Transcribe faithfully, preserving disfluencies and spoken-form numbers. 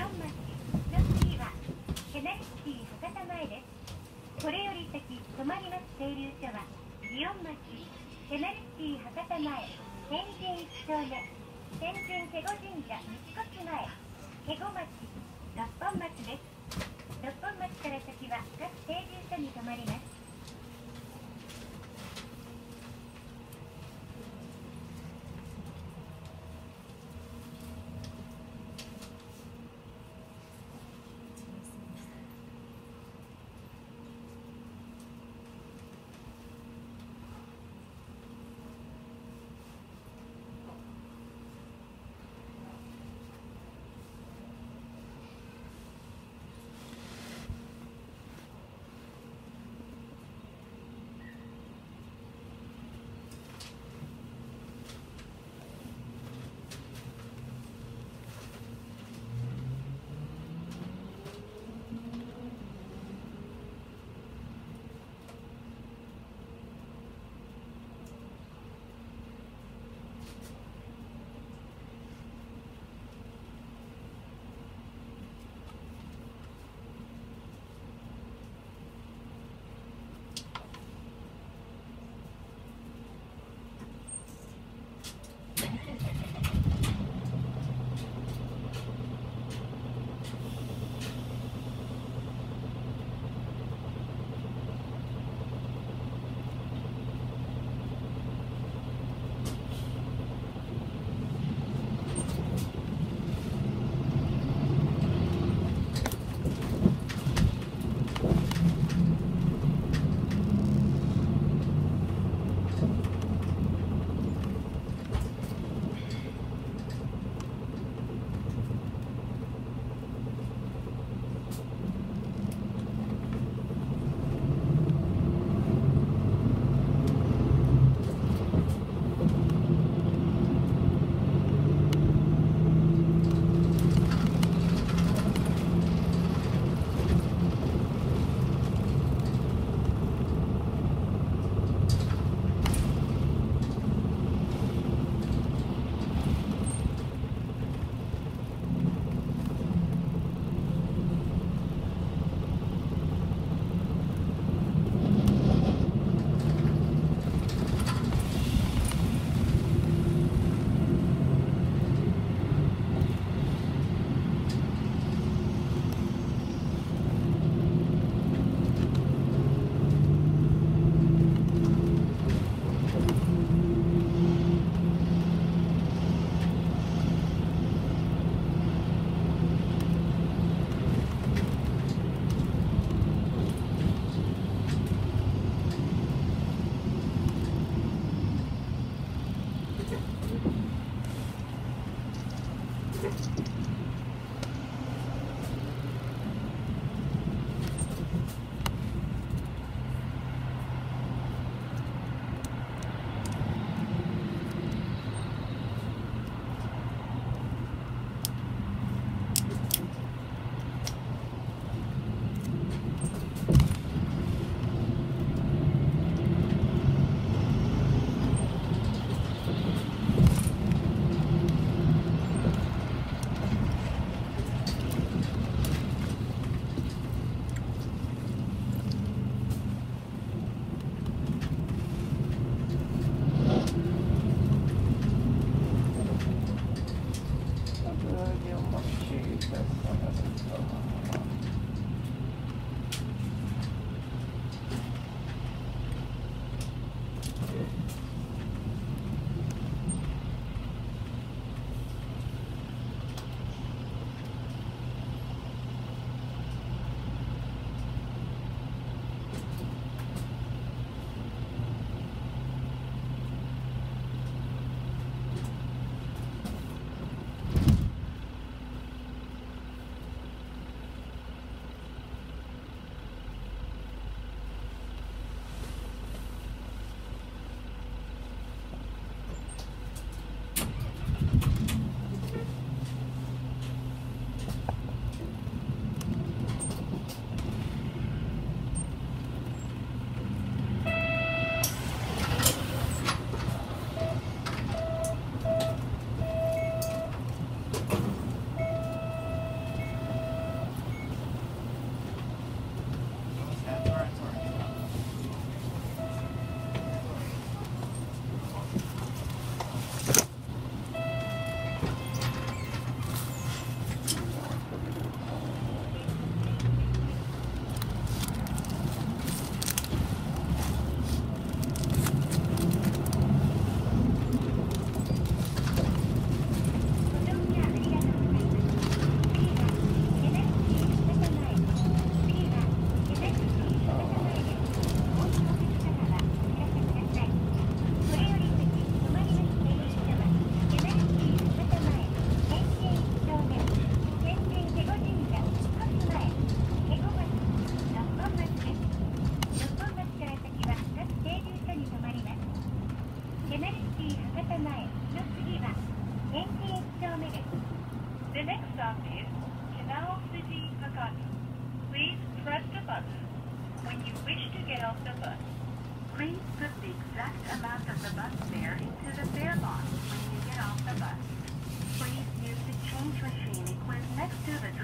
園町の次はペナルティ博多前です。これより先止まります停留所は祇園町ペナルティ博多前天神一丁目天神華厳神社道越前華厳町六本松です。六本松から先は各停留所に停まります。 前の次は天神いち丁目です。 The next stop is Canal City, Hakata. Please press the button when you wish to get off the bus. Please put the exact amount of the bus fare into the fare box when you get off the bus. Please use the change machine equipped next to the